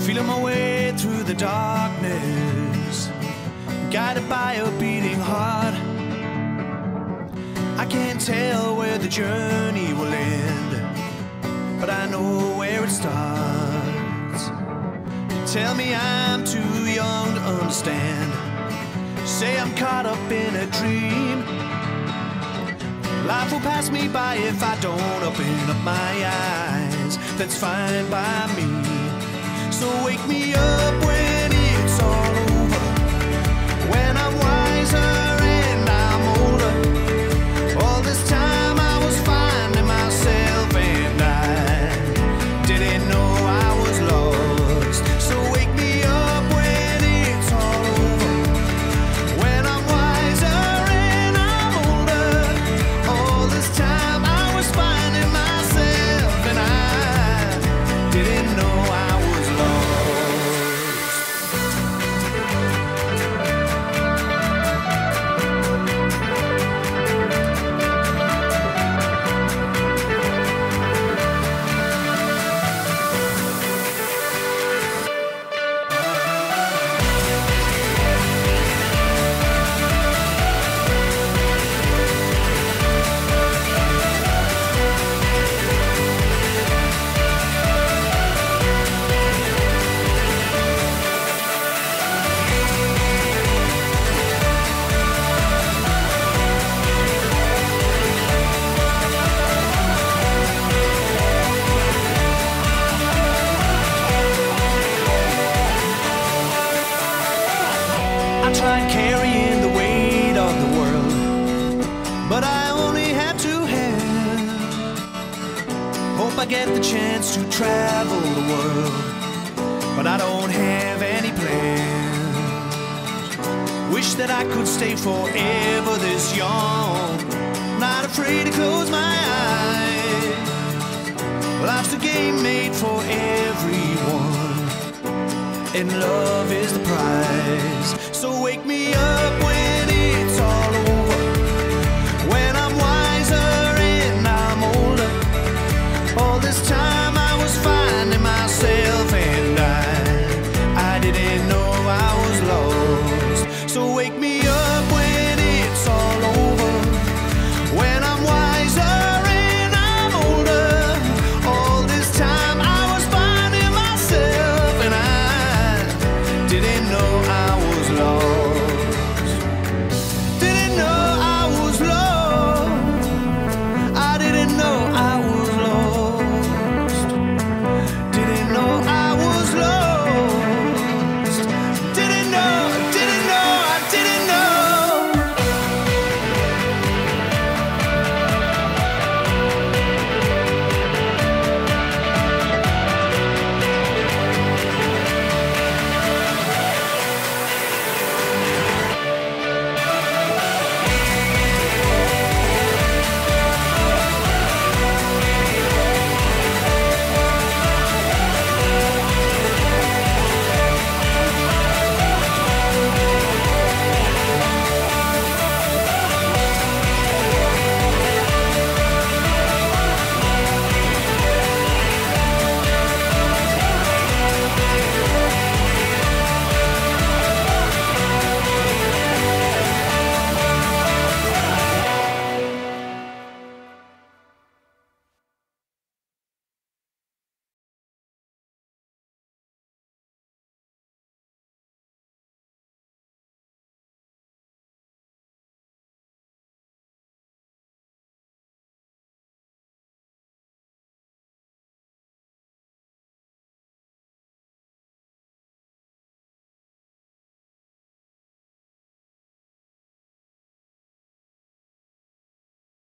feeling my way through the darkness, guided by a beating heart. I can't tell where the journey will end, but I know where it starts. Tell me I'm too young to understand, say I'm caught up in a dream. Life will pass me by if I don't open up my eyes. That's fine by me. So wake me up when it's all over, when I'm wiser and I'm older. All this time I was finding myself and I didn't know I was lost. So wake me up when it's all over, when I'm wiser and I'm older. All this time I was finding myself and I didn't know I was lost. I tried carrying the weight of the world, but I only had two hands. Hope I get the chance to travel the world, but I don't have any plans. Wish that I could stay forever this young, not afraid to close my eyes. Life's a game made for everyone, and love is the prize. So wake me up when